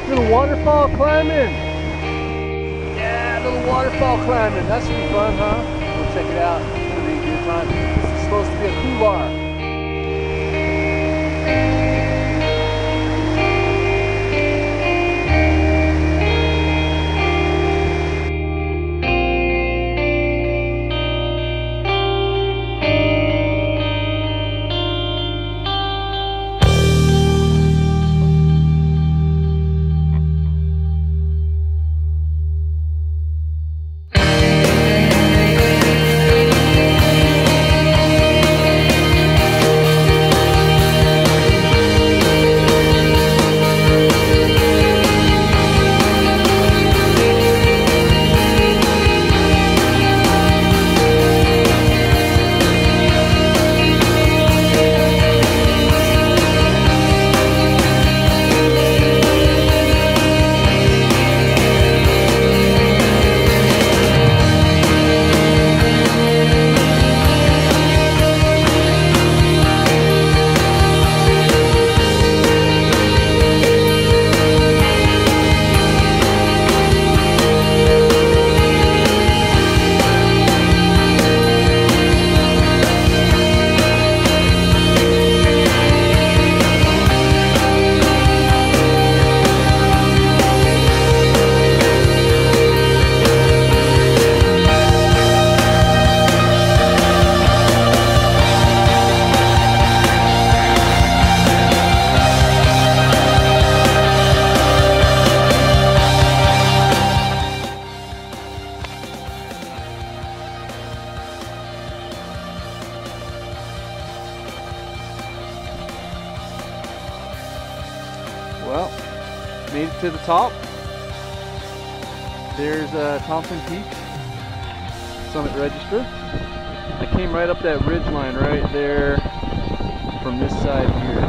Little waterfall climbing. Yeah, little waterfall climbing. That should be fun, huh? We'll check it out. It's gonna be a good time. This is supposed to be a couloir. Well, made it to the top. There's Thompson Peak Summit Register. I came right up that ridge line right there from this side here.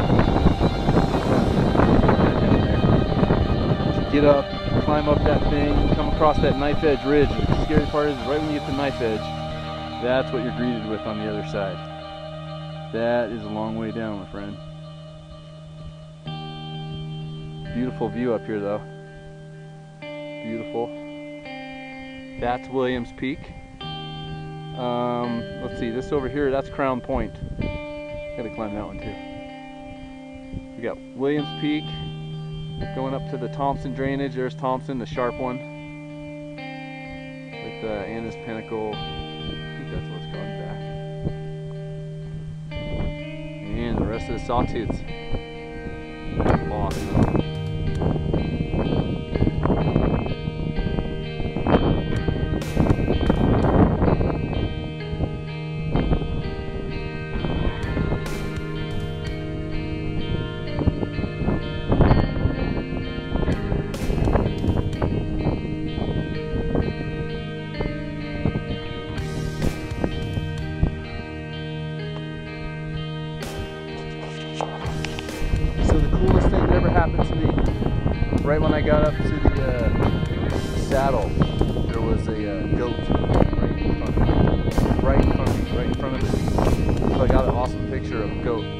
So get up, climb up that thing, come across that knife edge ridge. The scary part is right when you get to the knife edge, that's what you're greeted with on the other side. That is a long way down, my friend. Beautiful view up here though. Beautiful. That's Williams Peak. Let's see, this over here, that's Crown Point. Gotta climb that one too. We got Williams Peak going up to the Thompson drainage. There's Thompson, the sharp one. With Anna's Pinnacle. I think that's what it's called back. And the rest of the Sawtooths. Awesome. Happened to me right when I got up to the saddle. There was a goat right in front of me, right in front of me. So I got an awesome picture of a goat.